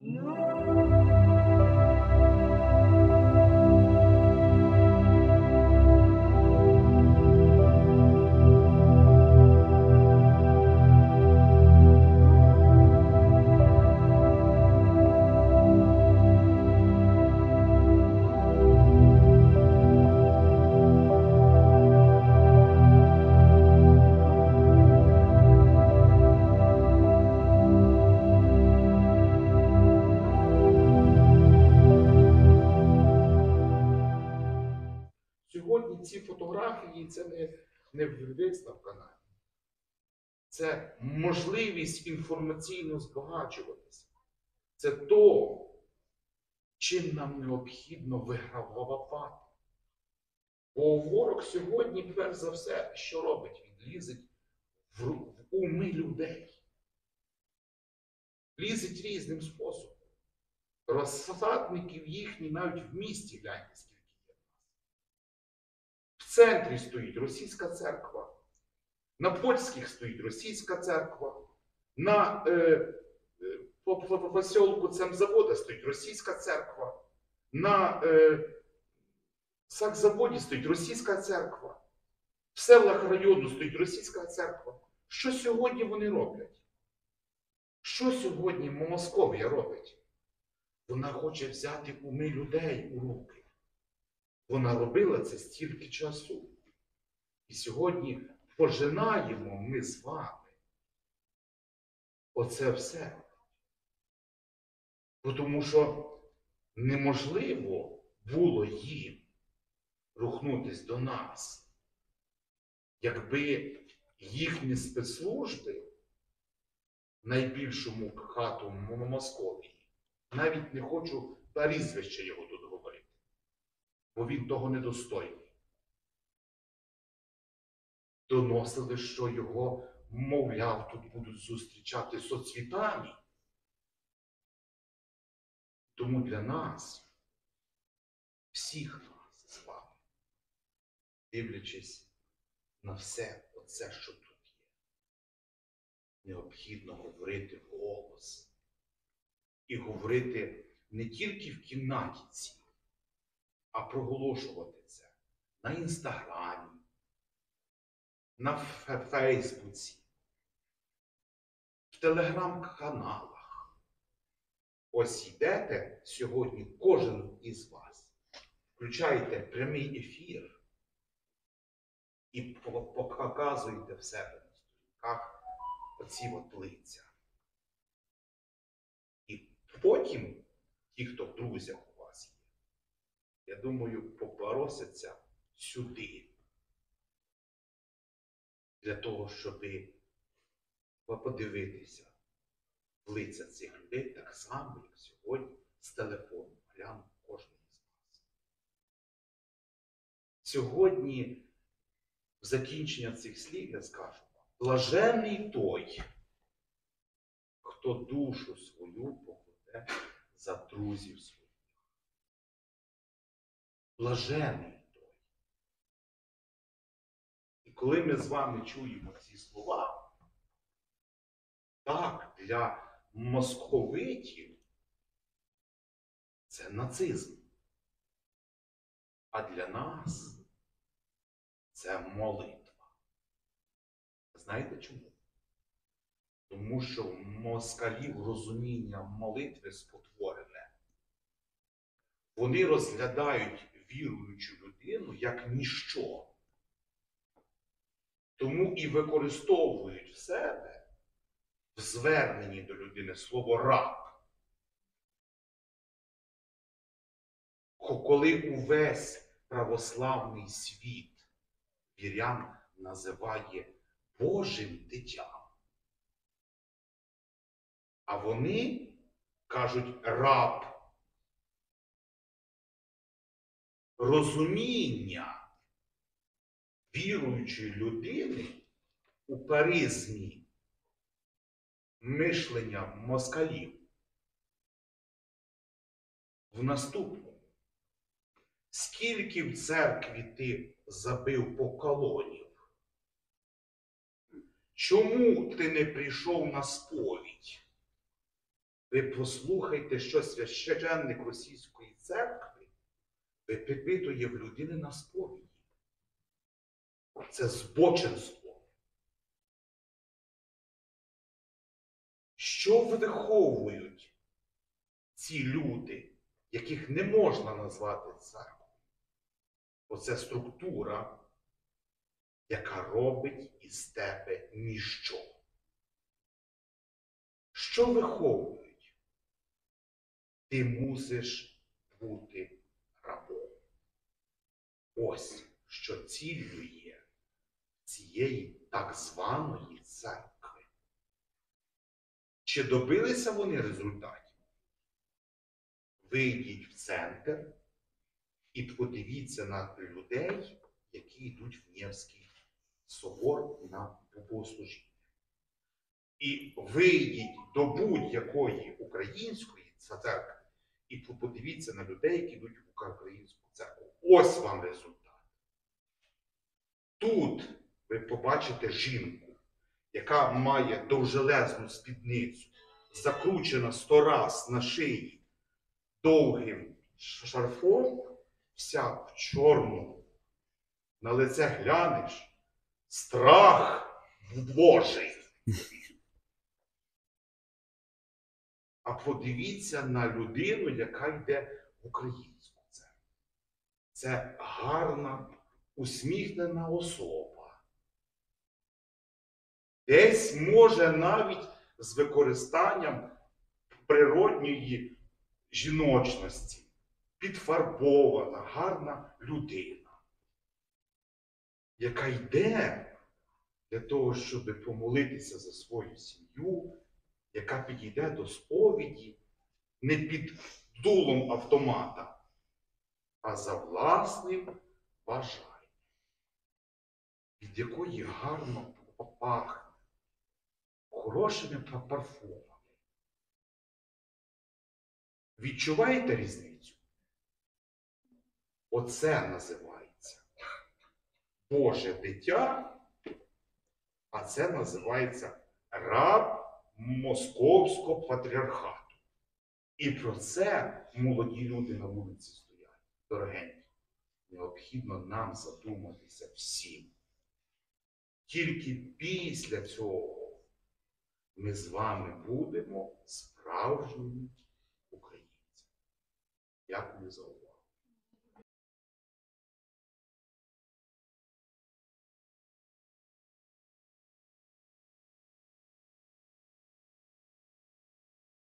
Сьогодні ці фотографії – це не виставка навіть. Це можливість інформаційно збагачуватися. Це то, чим нам необхідно вигравати. Бо ворог сьогодні, перш за все, що робить? Він лізе в уми людей. Лізить різним способом. Розсадників їхні навіть в місті, гляньте, скільки є. В центрі стоїть російська церква. На Польських стоїть російська церква. На посілку Цемзавода стоїть російська церква. На Сакзаводі стоїть російська церква. В селах району стоїть російська церква. Що сьогодні вони роблять? Що сьогодні Московія робить? Вона хоче взяти уми людей у руки. Вона робила це стільки часу. І сьогодні пожинаємо ми з вами оце все. Тому що неможливо було їм рухнутись до нас, якби їхні спецслужби в найбільшому хату Московії, навіть не хочу прізвище його тут говорити, бо він того недостойний, доносили, що його, мовляв, тут будуть зустрічати соцвітами. Тому для нас, всіх нас з вами, дивлячись на все оце, що тут є, необхідно говорити вголос. І говорити не тільки в кімнаті цій, а проголошувати це на Інстаграмі, на Фейсбуці, в Телеграм-каналах. Ось йдете сьогодні, кожен із вас, включаєте прямий ефір і показуєте в себе на сторінках оці от лиця. І потім, ті, хто в друзях у вас є, я думаю, попросяться сюди, для того, щоб подивитися в лиця цих людей так само, як сьогодні, з телефону глянув кожен із вас. Сьогодні, в закінчення цих слів, я скажу вам, блажений той, хто душу свою покладе за друзів своїх. Блажений той. І коли ми з вами чуємо ці слова, так, для московитів це нацизм. А для нас це молитва. Знаєте чому? Тому що в москалів розуміння молитви спотворене. Вони розглядають віруючу людину як ніщо. Тому і використовують в себе в зверненні до людини слово «раб». Коли увесь православний світ вірян називає Божим дитям, а вони кажуть «раб». Розуміння віруючої людини у паризмі мишлення москалів в наступному. Скільки в церкві ти забив поколонів? Чому ти не прийшов на сповідь? Ви послухайте, що священник російської церкви випитує в людини на сповіді. Це збоченство. Що виховують ці люди, яких не можна назвати церквою? Оце структура, яка робить із тебе ніщо. Що виховують? Ти мусиш бути рабом. Ось що ціллю є цієї так званої церкви. Чи добилися вони результатів? Вийдіть в центр і подивіться на людей, які йдуть в Невський собор на богослужіння. І вийдіть до будь-якої української церкви і подивіться на людей, які йдуть в українську церкву. Ось вам результат. Тут ви побачите жінку, яка має довжелезну спідницю, закручена 100 раз на шиї довгим шарфом, вся в чорному. На лице глянеш, страх Божий. А подивіться на людину, яка йде в українську церкву. Це гарна, усміхнена особа. Десь може навіть з використанням природньої жіночності, підфарбована, гарна людина, яка йде для того, щоб помолитися за свою сім'ю, яка підійде до сповіді не під дулом автомата, а за власним бажанням, від якої гарно пахне, хорошими парфумами. Відчуваєте різницю? Оце називається Боже дитя, а це називається раб Московського патріархату. І про це молоді люди на вулиці стоять. Дорогенькі, необхідно нам задуматися всім. Тільки після цього ми з вами будемо справжніми українцями. Дякую за увагу.